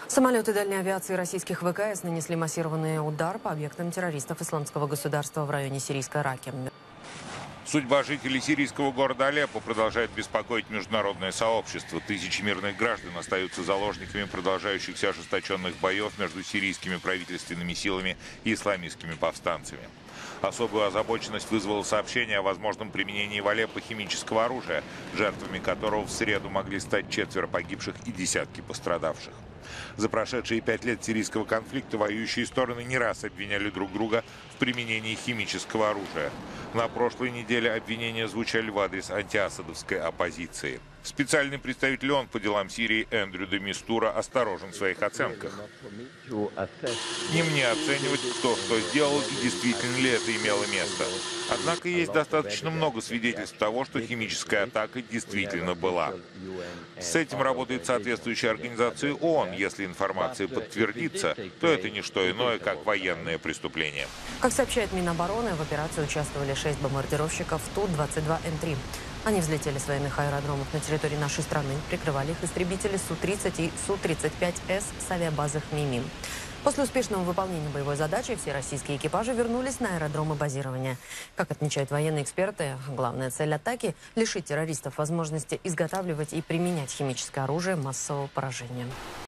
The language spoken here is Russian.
Самолеты дальней авиации российских ВКС нанесли массированный удар по объектам террористов Исламского государства в районе сирийской Раки. Судьба жителей сирийского города Алеппо продолжает беспокоить международное сообщество. Тысячи мирных граждан остаются заложниками продолжающихся ожесточенных боев между сирийскими правительственными силами и исламистскими повстанцами. Особую озабоченность вызвало сообщение о возможном применении в Алеппо химического оружия, жертвами которого в среду могли стать 4 погибших и десятки пострадавших. За прошедшие 5 лет сирийского конфликта воюющие стороны не раз обвиняли друг друга в применении химического оружия. На прошлой неделе обвинения звучали в адрес антиасадовской оппозиции. Специальный представитель ООН по делам Сирии Эндрю де Мистура осторожен в своих оценках. Не мне оценивать, кто что сделал и действительно ли это имело место. Однако есть достаточно много свидетельств того, что химическая атака действительно была. С этим работает соответствующая организация ООН. Если информация подтвердится, то это не что иное, как военное преступление. Как сообщает Минобороны, в операции участвовали 6 бомбардировщиков Ту-22М3. Они взлетели с военных аэродромов на территории нашей страны, прикрывали их истребители Су-30 и Су-35С с авиабазы Хмеймим. После успешного выполнения боевой задачи все российские экипажи вернулись на аэродромы базирования. Как отмечают военные эксперты, главная цель атаки – лишить террористов возможности изготавливать и применять химическое оружие массового поражения.